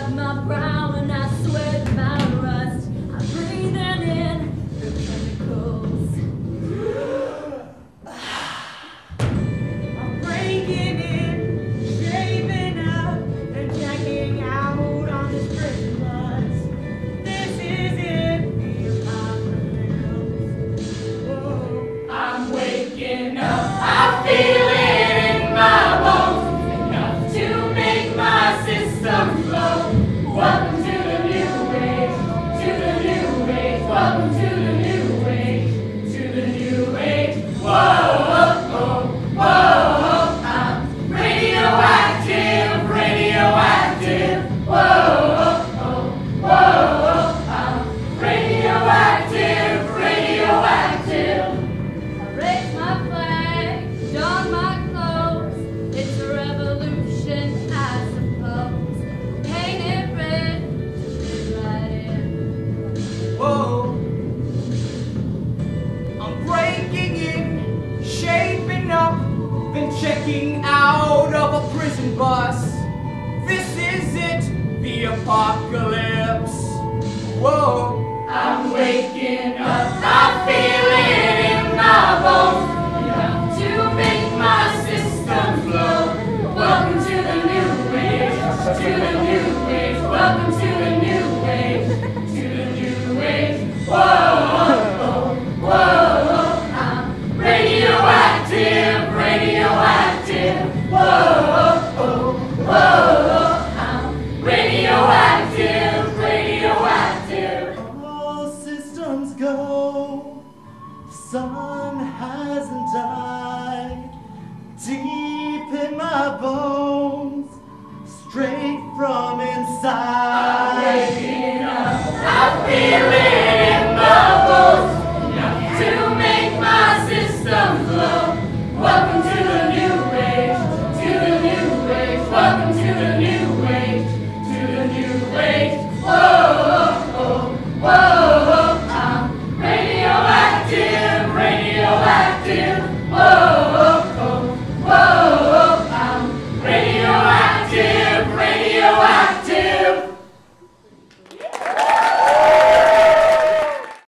got my brow and I sweat my rust. I'm breathing in the chemicals. I'm breaking in, shaving up, and checking out on this prison bus. This is it, the apocalypse. Whoa. I'm waking up, I feel it in my bones, enough to make my system flow. Welcome to the new age, to the new age, welcome to the new age, to the new age. Whoa, whoa, whoa, I'm radioactive, radioactive. Whoa, whoa, whoa, I'm radioactive, radioactive. I raise my flag, don my clothes. It's a revolution, I suppose. Paint it red to fit right in. Whoa. I'm breaking in, shaping up, then checking out of a prison bus. This is it, the apocalypse. Whoa. I'm waking up, I feel it in my bones, enough to make my system flow. Welcome to the new age, to the new age, welcome to